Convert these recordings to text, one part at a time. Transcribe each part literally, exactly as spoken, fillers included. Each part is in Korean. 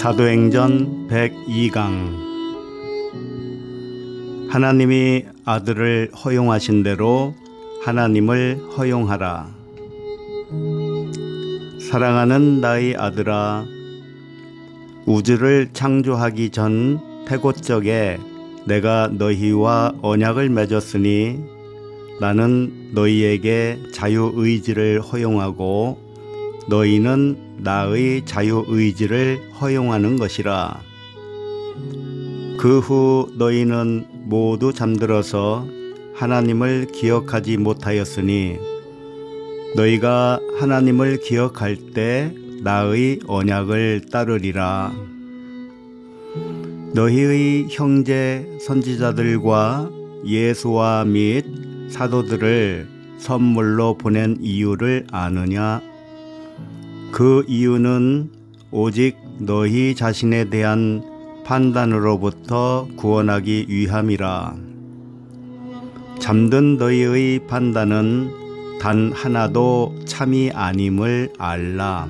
사도행전 백이 강. 하나님이 아들을 허용하신 대로 하나님을 허용하라. 사랑하는 나의 아들아, 우주를 창조하기 전 태고적에 내가 너희와 언약을 맺었으니 나는 너희에게 자유의지를 허용하고 너희는 나의 자유의지를 허용하는 것이라. 그 후 너희는 모두 잠들어서 하나님을 기억하지 못하였으니 너희가 하나님을 기억할 때 나의 언약을 따르리라. 너희의 형제 선지자들과 예수와 및 사도들을 선물로 보낸 이유를 아느냐? 그 이유는 오직 너희 자신에 대한 판단으로부터 구원하기 위함이라. 잠든 너희의 판단은 단 하나도 참이 아님을 알라.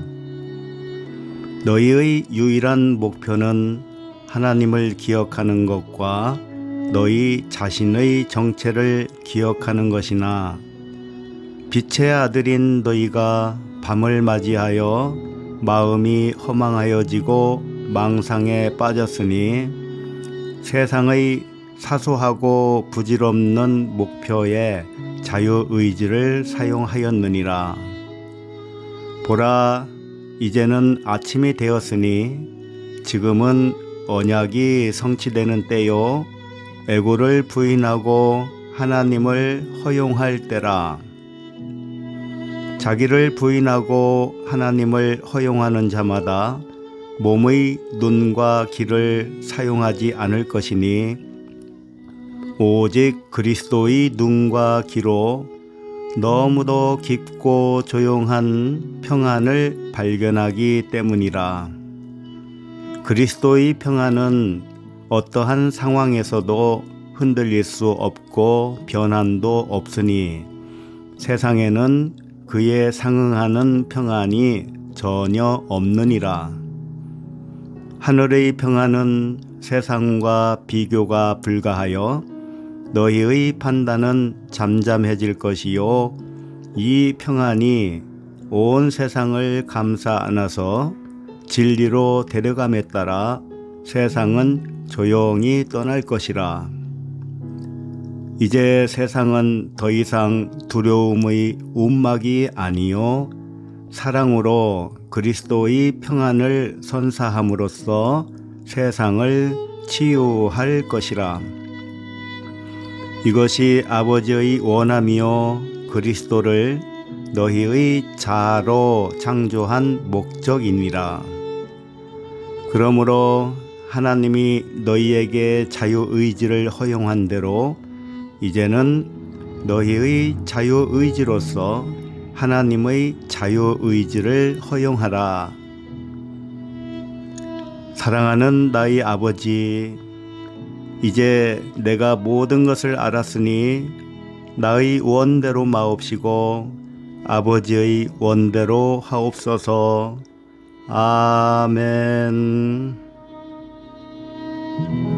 너희의 유일한 목표는 하나님을 기억하는 것과 너희 자신의 정체를 기억하는 것이나, 빛의 아들인 너희가 밤을 맞이하여 마음이 허망하여지고 망상에 빠졌으니 세상의 사소하고 부질없는 목표에 자유의지를 사용하였느니라. 보라, 이제는 아침이 되었으니 지금은 언약이 성취되는 때요 애고를 부인하고 하나님을 허용할 때라. 자기를 부인하고 하나님을 허용하는 자마다 몸의 눈과 귀를 사용하지 않을 것이니 오직 그리스도의 눈과 귀로 너무도 깊고 조용한 평안을 발견하기 때문이라. 그리스도의 평안은 어떠한 상황에서도 흔들릴 수 없고 변함도 없으니 세상에는 그에 상응하는 평안이 전혀 없느니라. 하늘의 평안은 세상과 비교가 불가하여 너희의 판단은 잠잠해질 것이요 이 평안이 온 세상을 감싸 안아서 진리로 데려감에 따라 세상은 조용히 떠날 것이라. 이제 세상은 더 이상 두려움의 움막이 아니요 사랑으로 그리스도의 평안을 선사함으로써 세상을 치유할 것이라. 이것이 아버지의 원함이요 그리스도를 너희의 자아로 창조한 목적이니라. 그러므로 하나님이 너희에게 자유의지를 허용한 대로 이제는 너희의 자유의지로서 하나님의 자유의지를 허용하라. 사랑하는 나의 아버지, 이제 내가 모든 것을 알았으니 나의 원대로 마옵시고 아버지의 원대로 하옵소서. 아멘.